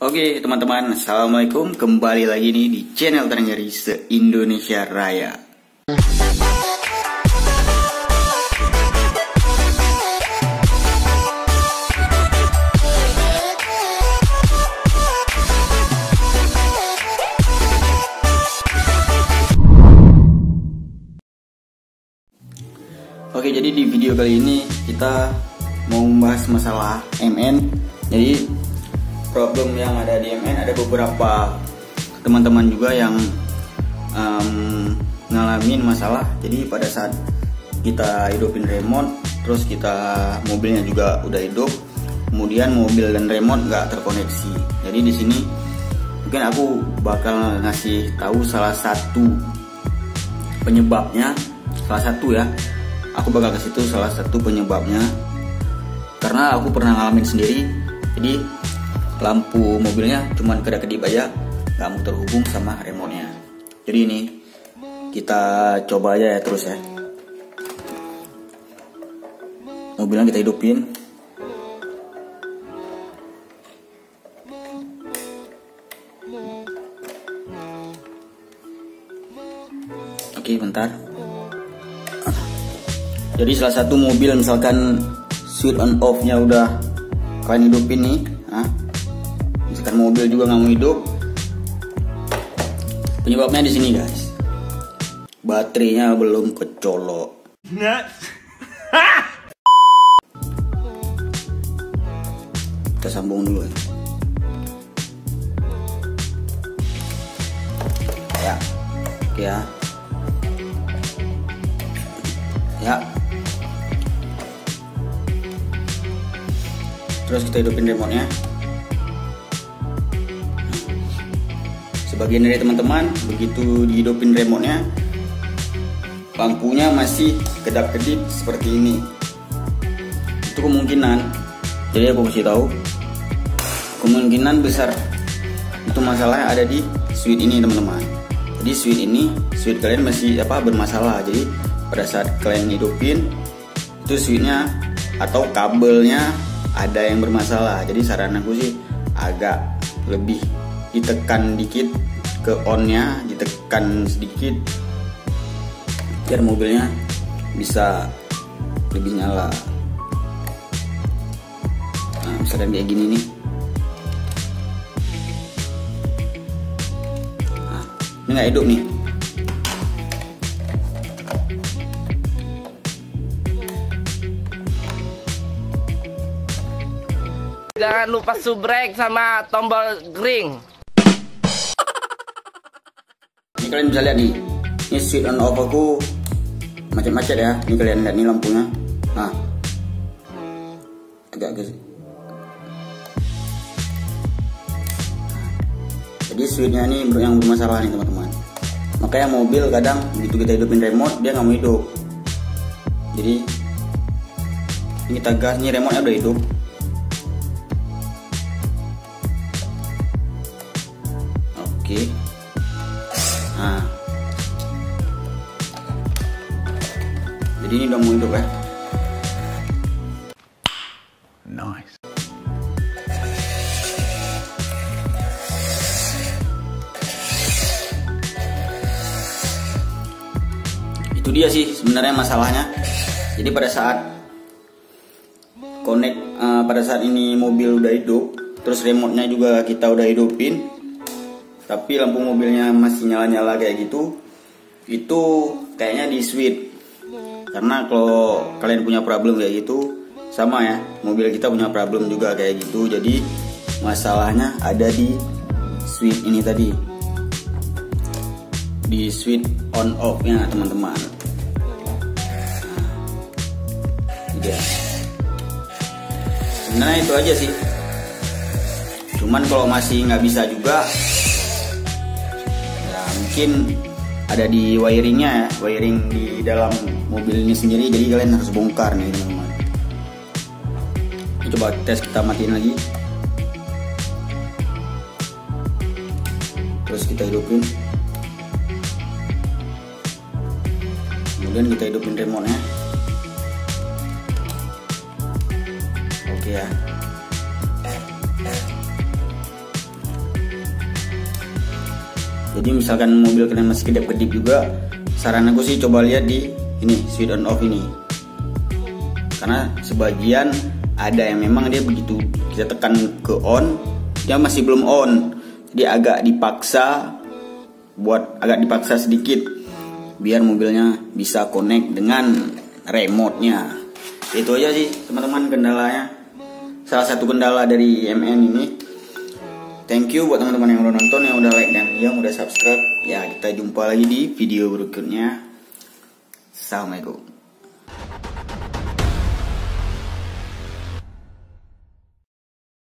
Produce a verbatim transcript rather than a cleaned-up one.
Oke teman-teman, assalamualaikum, kembali lagi nih di channel ternyari se-Indonesia Raya. Oke, jadi di video kali ini kita mau membahas masalah M N. Jadi problem yang ada di M N, ada beberapa teman-teman juga yang um, ngalamin masalah. Jadi pada saat kita hidupin remote, terus kita mobilnya juga udah hidup, kemudian mobil dan remote nggak terkoneksi. Jadi di sini mungkin aku bakal ngasih tahu salah satu penyebabnya, salah satu ya. Aku bakal kasih tahu salah satu penyebabnya karena aku pernah ngalamin sendiri. Jadi lampu mobilnya cuman kedap-kedip aja, nggak mau terhubung sama remote-nya. Jadi ini kita coba aja ya terus ya. Mobilnya kita hidupin. Oke, bentar. Jadi salah satu mobil misalkan switch on off-nya udah kalian hidupin nih, nah, misalkan mobil juga nggak mau hidup, penyebabnya di sini guys, baterainya belum kecolok. Kita sambung dulu ya. Ya, oke ya, ya. Terus kita hidupin remote-nya. Sebagian dari teman-teman begitu dihidupin remote-nya, lampunya masih kedap-kedip seperti ini. Itu kemungkinan. Jadi aku kasih tahu, kemungkinan besar itu masalahnya ada di switch ini teman-teman. Jadi switch ini, switch kalian masih apa bermasalah. Jadi pada saat kalian hidupin, itu switchnya atau kabelnya ada yang bermasalah. Jadi saran aku sih agak lebih ditekan dikit ke on-nya, ditekan sedikit biar mobilnya bisa lebih nyala. Nah, misalkan kayak gini nih. Nah, ini nggak hidup nih. Jangan lupa subrek sama tombol green. Ini kalian bisa lihat nih, ini switch on off aku macet-macet ya. Ini kalian lihat nih lampunya. Nah, agak-agak. Jadi switchnya ini yang bermasalah nih teman-teman. Makanya mobil kadang begitu kita hidupin remote dia nggak mau hidup. Jadi ini kita gas, ini remote-nya udah hidup. Oke. Nah, jadi ini udah mau hidup ya. Nice. Itu dia sih sebenarnya masalahnya. Jadi pada saat connect, uh, pada saat ini mobil udah hidup, terus remote-nya juga kita udah hidupin, tapi lampu mobilnya masih nyala-nyala kayak gitu, itu kayaknya di switch. Karena kalau kalian punya problem kayak gitu, sama ya, mobil kita punya problem juga kayak gitu. Jadi masalahnya ada di switch ini tadi, di switch on off nya teman-teman. Nah, dia. Sebenarnya itu aja sih. Cuman kalau masih nggak bisa juga, mungkin ada di wiringnya ya, wiring di dalam mobil ini sendiri. Jadi kalian harus bongkar nih teman-teman. Coba tes, kita matiin lagi, terus kita hidupin, kemudian kita hidupin remote-nya. Oke ya. Jadi misalkan mobil kalian masih kedip-kedip juga, saran aku sih coba lihat di ini switch on off ini. Karena sebagian ada yang memang dia begitu kita tekan ke on, dia masih belum on. Jadi agak dipaksa, buat agak dipaksa sedikit biar mobilnya bisa connect dengan remote-nya. Itu aja sih teman-teman kendalanya. Salah satu kendala dari M N ini. Thank you buat teman-teman yang udah nonton, yang udah like dan yang udah subscribe. Ya, kita jumpa lagi di video berikutnya. Assalamualaikum.